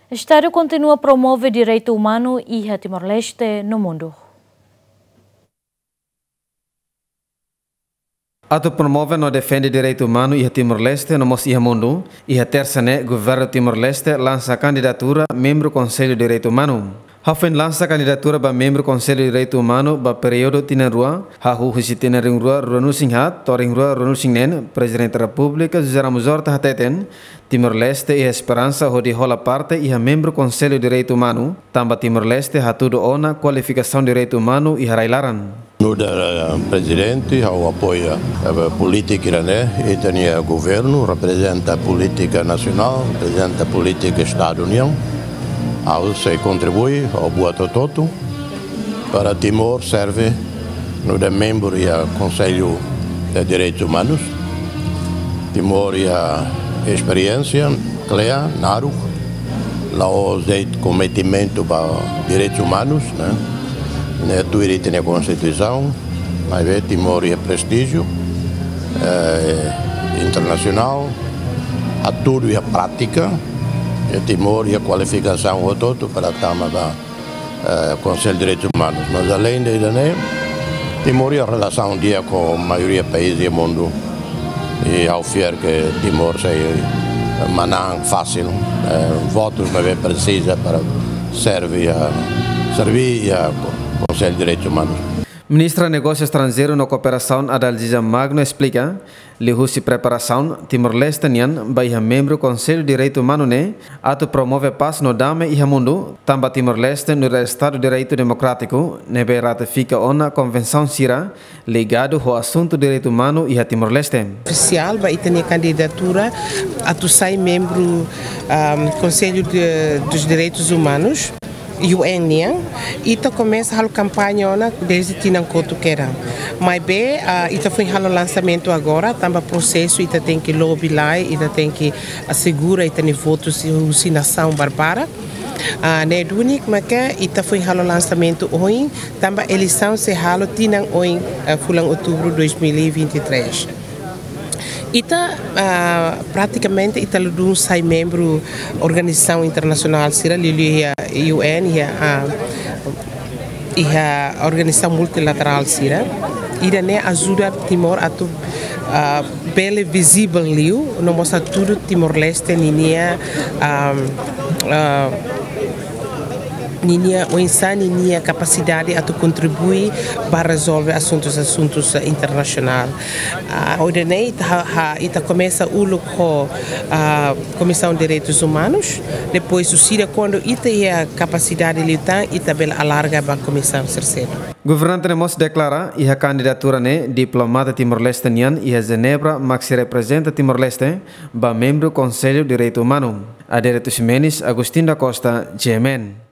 O Estado continua a promover direito humano e a Timor-Leste no mundo. Ato promove no defende direito humano e a Timor-Leste no mos ia mundo e a terceira governo Timor-Leste lança candidatura membro Conselho de Direito Humano. Hafen lança candidatura para membro Conselho de Direito Humano para período tinarua, hahu hisitina ringrua Ronu Singhat, toringrua Ronu Singnen, Presidente da República, José Ramuzor Tahateten, Timor-Leste e Esperança hodi rola parte e a membro Conselho de Direito Humano, tamba Timor-Leste hatudo ona qualificação de direito humano e harailaran. No presidente ao apoia a política irané e tem governo, representa a política nacional, representa a política Estado-União. Ao se contribui ao boa toto para Timor serve no de membro e a Conselho de Direitos Humanos. Timor e a experiência clear naru lá o cometimento para direitos humanos, né? Tu tem a Constituição, mas vê Timor e a prestígio internacional, a tudo e a prática. Timor e a qualificação o todo para o Conselho de Direitos Humanos. Mas além de Irané, Timor e a relação dia com a maioria dos países do mundo e ao fier que Timor seja manang fácil, votos não é precisa para servir a Conselho de Direitos Humanos. Ministra de Negócios Estrangeiros na Cooperação Adalgisa Magno explica que preparação Timor-Leste nian vai membro Conselho de Direito Humano ne ato promove paz no dame e mundo tamba Timor-Leste no Estado de Direito Democrático nebe ratifica ona Convenção Sira ligado ao assunto de direito humano e a Timor-Leste. Oficial vai ter candidatura a tu sai membro Conselho dos Direitos Humanos UN e começa a campanha desde Tinan Koto Kera. Mas bem, foi o lançamento agora, também processo, tem que lobby lá, tem que assegurar e tem votos de vacinação barbara. Não é único, mas que foi o lançamento hoje, também a eleição se halo Tinan hoje, em outubro de 2023. Praticamente Ita sai membro organização internacional sira a UN e a organização multilateral sira Irane ajuda Timor a tu bele visível liu no mostra tudo Timor-Leste ninia o insano tinha capacidade a contribuir para resolver assuntos internacionais. Hoje ita começa com a Comissão de Direitos Humanos, depois o Síria quando ita a capacidade de lutar, ita bela alarga para a Comissão terceira. Governante Nemos declara a candidatura ne diplomata Timor-Leste nian e a Genebra max representa Timor-Leste ba membro Conselho de Direito Humano. A Direito Ximenes, Agostinho da Costa, Jemen.